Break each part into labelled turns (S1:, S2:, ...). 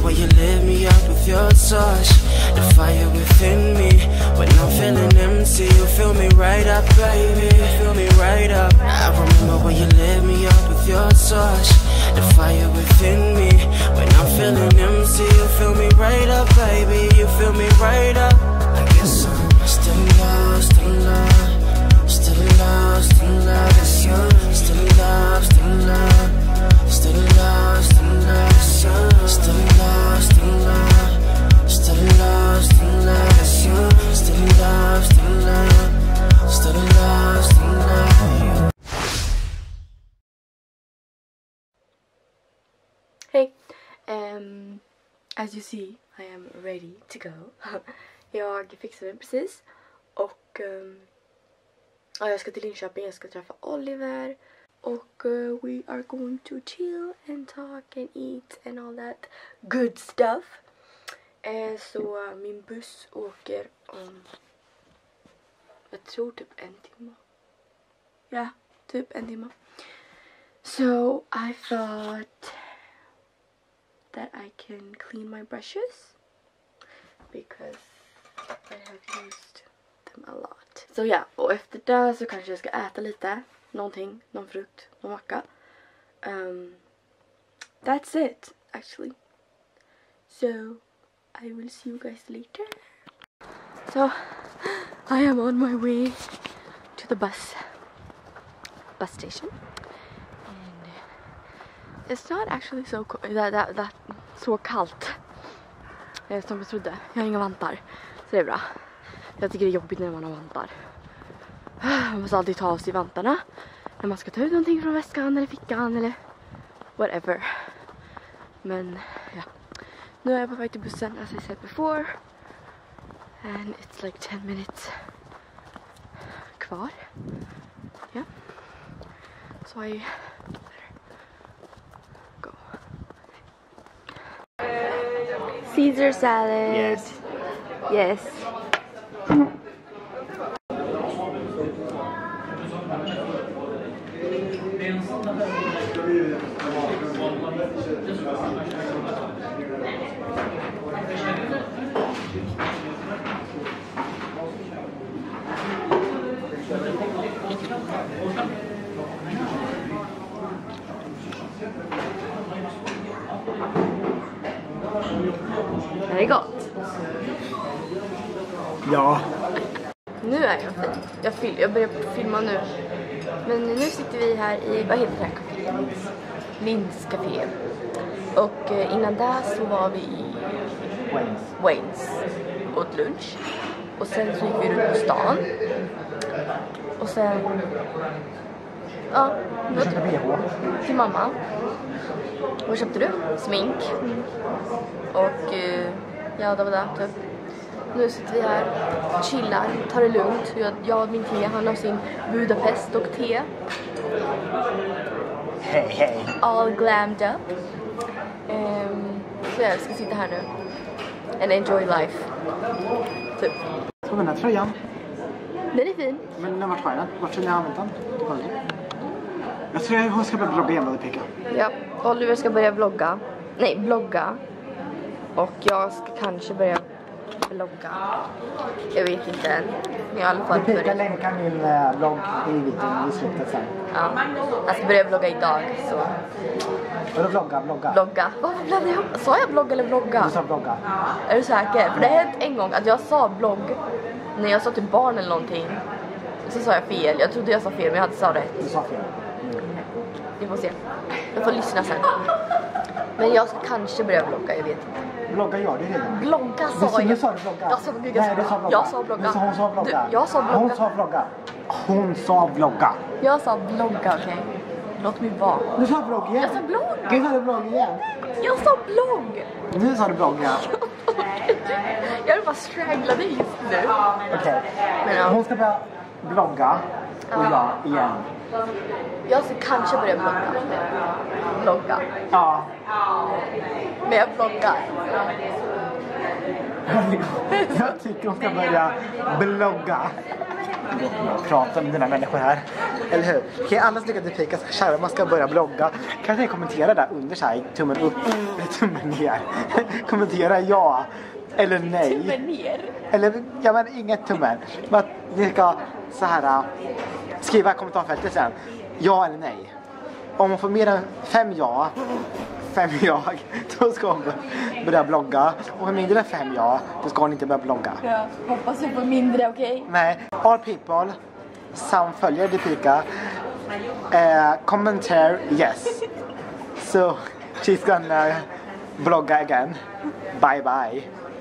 S1: way you lift me up with your touch. The fire within me. When I'm feeling empty, you fill me right up, baby. Fill me right up. I remember when you lift me up with your touch. The fire within me. When I'm feeling empty, you fill me right up, baby. You fill me right up. I guess I'm still lost in love. Still lost in love. It's you. Still lost in love. Still lost in love. Still lost in love. Still lost in love. It's you. Still lost in love. Still lost in love.
S2: Hey, as you see, I am ready to go. Jag fixade den precis. Och ja, jag ska till Linköping, jag ska träffa Oliver. Och we are going to chill and talk and eat and all that good stuff. Så min buss åker om, jag tror typ 1 timme. Ja, typ 1 timme. So I thought that I can clean my brushes because I have used them a lot. Så ja, och efter det så kanske jag ska äta lite. Någonting, någon frukt, någon macka. That's it, actually. So, I will see you guys later. So, I am on my way to the bus station. And it's not actually so that så kallt som jag trodde. Jag har inga vantar, så det är bra. Jag tycker det är jobbigt när man har vantar. Man måste alltid ta av sig vantarna när man ska ta ut någonting från väskan eller fickan eller whatever. Men ja, nu är jag på väg till bussen, as I said before. And it's like 10 minutes kvar. Ja. So I go. Caesar salad.
S3: Yes.
S2: Yes. Det är gott.
S3: Ja.
S2: Nu är jag fin. Jag börjar filma nu. Men nu sitter vi här i, vad heter det här kaféet? Lins café. Och innan där så var vi i Waynes. Åt lunch. Och sen så gick vi runt på stan. Och sen, ja, till mamma. Vad köpte du? Smink. Och ja, det var det typ. Nu sitter vi här, chillar, tar det lugnt. Jag och min te, han har sin Budapest och te.
S3: Hej, hej.
S2: All glammed up. Så jag ska sitta här nu. And enjoy life. Typ.
S3: Så den här tröjan.
S2: Den är fin.
S3: Men när vart var den? Vart har ni använt den? Jag tror hon ska börja blogga igen, Pekka.
S2: Ja, Oliver ska börja blogga. Nej, blogga. Och jag ska kanske börja blogga. Jag vet inte än. I alla fall
S3: Pekka
S2: börja.
S3: länkar min blogg i slutet sen.
S2: Ja, jag ska börja blogga idag. Så.
S3: Vadå blogga?
S2: Blogga. Vad blandade jag? Sa jag blogga eller vlogga?
S3: Du sa blogga.
S2: Är du säker? För det har hänt en gång att jag sa blogg när jag sa till barn eller någonting. Så sa jag fel. Jag trodde jag sa fel, men jag hade sa rätt.
S3: Du sa fel.
S2: Vi får se. Jag får lyssna sen. Men jag ska kanske börja blogga, jag vet inte.
S3: Blogga gör det redan.
S2: Blogga sa jag.
S3: Nu sa du blogga.
S2: Jag sa blogga.
S3: Nej, du sa blogga.
S2: Jag sa blogga.
S3: Men så hon sa blogga.
S2: Jag sa blogga.
S3: Hon sa blogga. Hon sa blogga.
S2: Jag sa blogga, okej. Låt mig vara.
S3: Du sa blogg igen.
S2: Jag sa blogg.
S3: Du sa blogg igen.
S2: Jag sa blogg.
S3: Nu sa du blogga.
S2: Jag vill bara strangla dig just nu.
S3: Okej.
S2: Men ja.
S3: Hon ska börja blogga. Och jag igen.
S2: Jag ska kanske börja blogga.
S3: Ja.
S2: Men jag bloggar.
S3: Jag tycker hon ska börja blogga. prata med dina människor här. Eller hur? Okej, alla som tycker att Dipika kära, man ska börja blogga. Kan ni kommentera där under så här, tummen upp eller tummen ner? Kommentera ja eller nej.
S2: Tummen ner.
S3: Eller, ja men inget tummen. Men att ni ska så här skriva i kommentarfältet sen. Ja eller nej. Om man får mer än 5 ja, 5 jag, då ska hon börja blogga. Och mindre än 5 ja, då ska hon inte börja blogga.
S2: Ja, hoppas du får mindre, okej?
S3: Nej, all people som följer Dipika commentar yes. So she's gonna blogga again. Bye bye.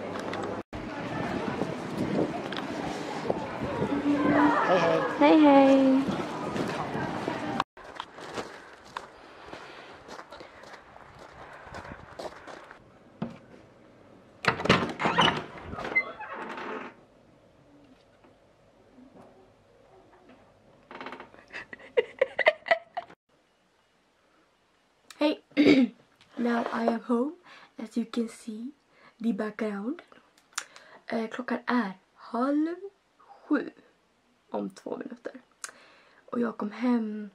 S3: Hej hej.
S2: Hej hej. Hey, now I am home, as you can see the background. Klockan är 6:30 om 2 minuter. Och jag kom hem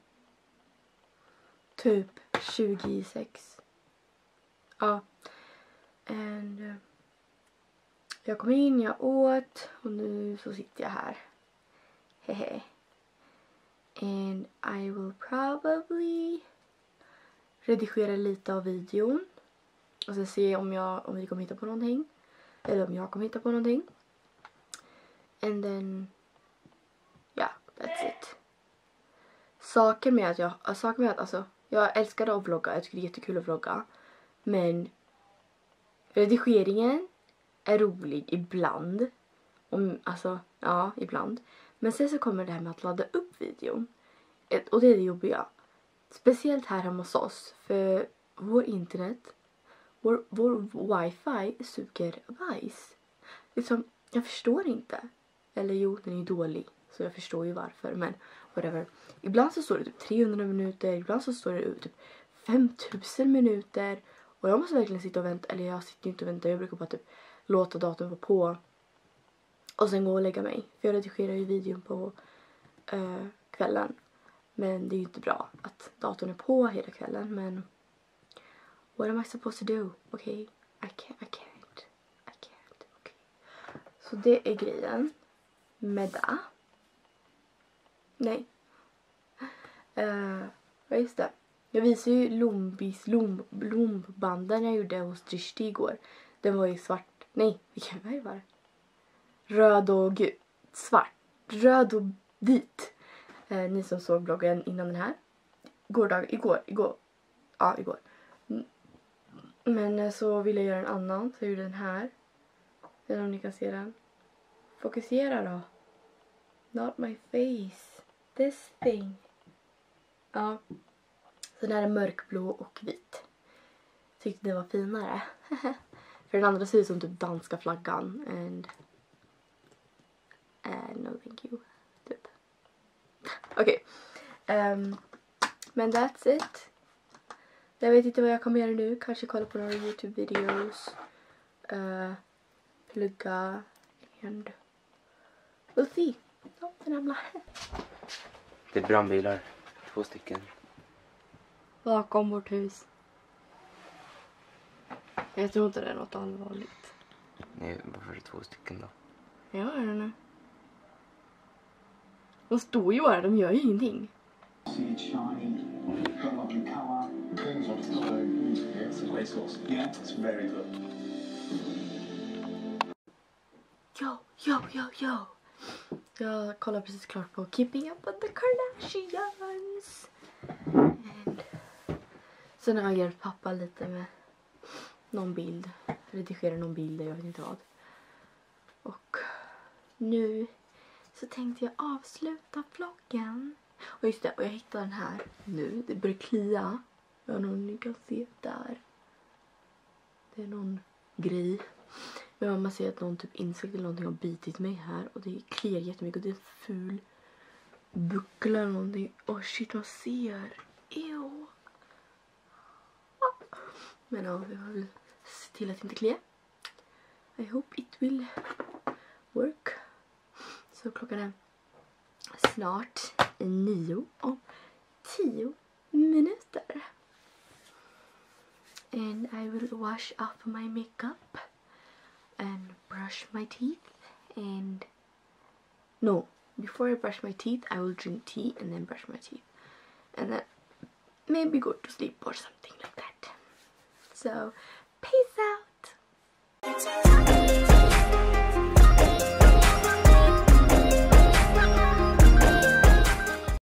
S2: typ 26. Ja. And jag kom in, jag åt och nu så sitter jag här. Hehe. And I will probably redigera lite av videon och sen se om vi kommer hitta på någonting eller om jag kommer hitta på någonting. And then yeah, that's it. Saken med att alltså jag älskade att vlogga, jag tycker det är jättekul att vlogga, men redigeringen är rolig ibland. Ja, ibland. Men sen så kommer det här med att ladda upp videon. Och det är det jobbiga. Speciellt här hemma hos oss. För vår internet, vår wifi suger bajs. Liksom, jag förstår inte. Eller jo, den är dålig. Så jag förstår ju varför. Men whatever. Ibland så står det typ 300 minuter. Ibland så står det typ 5000 minuter. Och jag måste verkligen sitta och vänta. Eller jag sitter ju inte och vänta. Jag brukar bara typ låta datorn vara på. Och sen gå och lägga mig. För jag redigerar ju videon på kvällen. Men det är ju inte bra att datorn är på hela kvällen. Men what am I supposed to do? Okay? I can't. Okay. Så det är grejen med det. Nej. Vad just det? Jag visade ju Lombanden jag gjorde hos Drishti igår. Den var ju svart. Nej, vilken färg var det? Röd och svart. Röd och vit. Ni som såg bloggen innan den här. Igår. Ja, igår. Men så ville jag göra en annan. Så jag gjorde den här. Jag vet inte om ni kan se den. Fokusera då. Not my face. This thing. Ja. Så den här är mörkblå och vit. Tyckte det var finare. För den andra ser ut som typ danska flaggan. And no thank you. Typ. Okej. Men that's it. Jag vet inte vad jag kommer göra nu. Kanske kolla på några YouTube-videos. Plugga. And we'll see. Ja, den ramlar.
S4: Det är brandbilar. 2 stycken.
S2: Bakom vårt hus. Jag tror inte det är något allvarligt.
S4: Nej, varför är det 2 stycken då?
S2: Jag hör det. De står ju bara, de gör ju ingenting. Yo. Jag kollar precis klart på Keeping Up with the Kardashians. And sen har jag hjälpt pappa lite med någon bild. Redigera någon bild, jag vet inte vad. Och nu så tänkte jag avsluta vloggen. Och just det, och jag hittade den här nu. Det börjar klia. Jag vet inte om ni kan se där. Det är någon grej. Men mamma säger att någon typ insekt eller någonting har bitit mig här. Och det kliar jättemycket. Och det är en ful buckla eller någonting. Åh shit, man ser. Ew. Men ja, vi får väl se till att det inte kliar. I hope it will work. Så klockan är snart 9 om 10 minuter. And I will wash off my makeup and brush my teeth. And no, before I brush my teeth I will drink tea and then brush my teeth. And then maybe go to sleep or something like that. So, peace out!